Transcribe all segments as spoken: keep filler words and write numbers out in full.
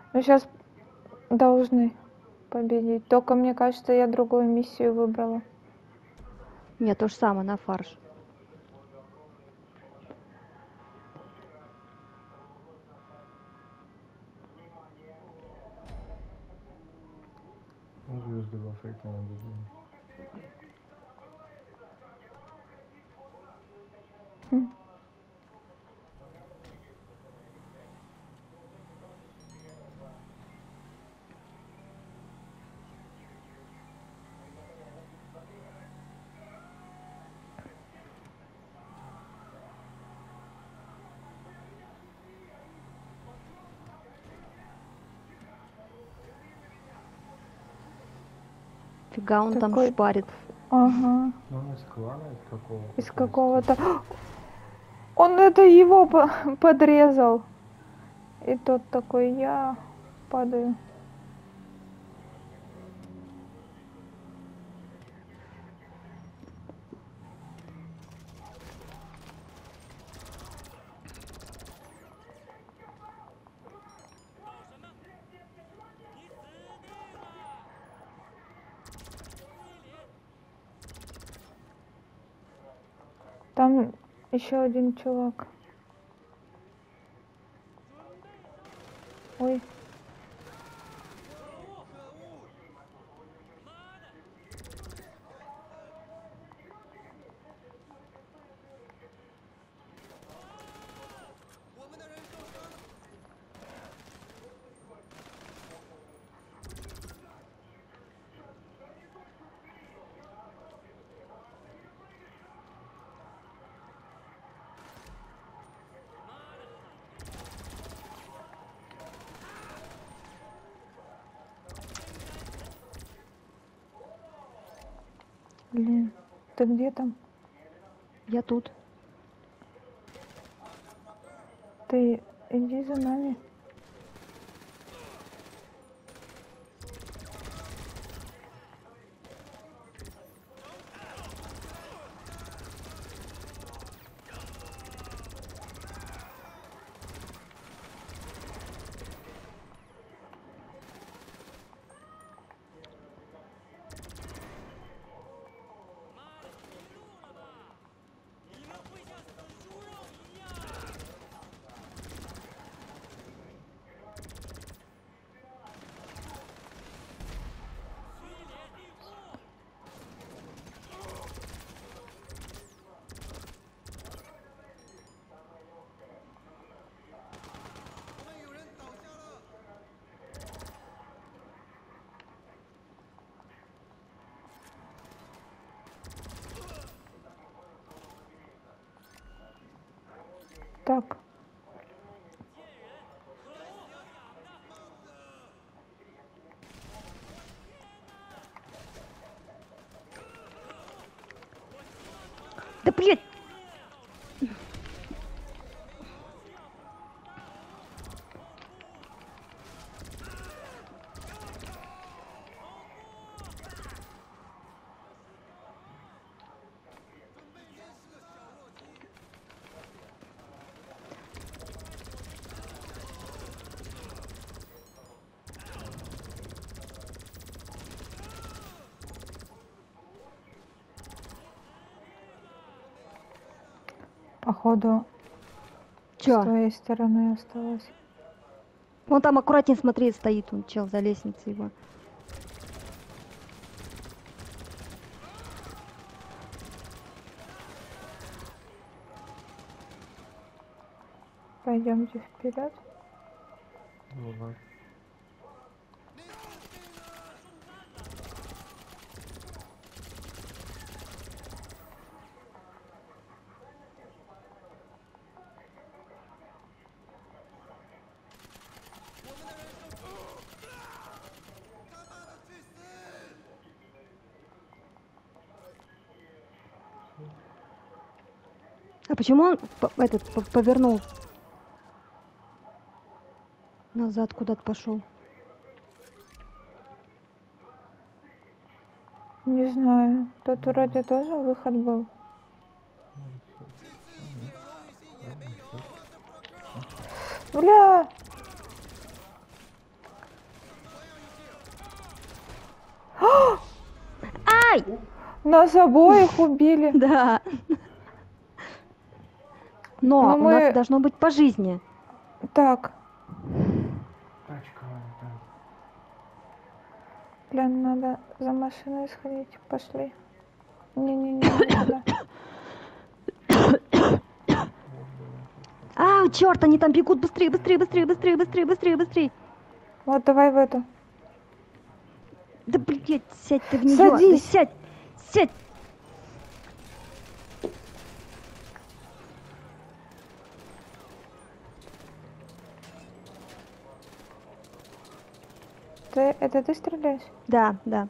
Мы сейчас должны победить. Только мне кажется, я другую миссию выбрала. Нет, то же самое, на фарш. Звезды в Африке надо делать. Хм. Фига он Такой... там шпарит. Ага. Ну, он из клана из какого-то. Из какого-то... Он это его подрезал. И тот такой, я падаю. Там еще один чувак. Ой. Блин, ты где там? Я тут. Ты иди за нами. Так. Да блядь! Походу, Чё? с твоей стороны осталось. Вон там аккуратнее смотри, стоит он, чел, за лестницей его. Пойдемте вперед. Давай. А почему он по- этот по- повернул? Назад куда-то пошел. Не знаю. Тут вроде тоже выход был. Бля! Ай! Нас обоих убили. Да. Но Но у мы- нас должно быть по жизни. Так, Тачка, да. блин, надо за машиной сходить. Пошли. Не-не-не, никуда. А, черт, они там бегут быстрее, быстрее, быстрее, быстрее, быстрее, быстрее, быстрее. Вот давай в эту. Да, блядь, сядь ты в нее. Садись. Да сядь, сядь. Ты, это ты стреляешь? Да, да.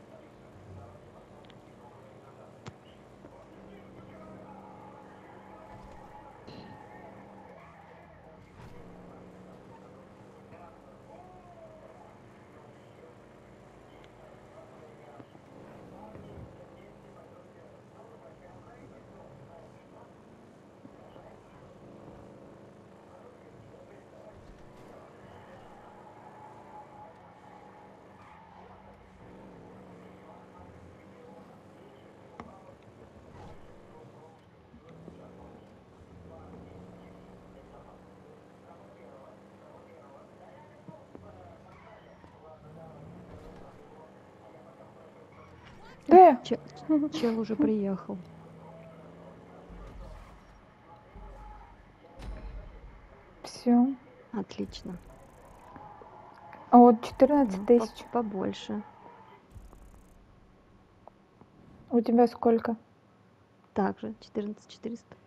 Да. Че- Чел уже приехал. Все. Отлично. А вот четырнадцать Ну, тысяч. по- Побольше. У тебя сколько? Также четырнадцать четыреста.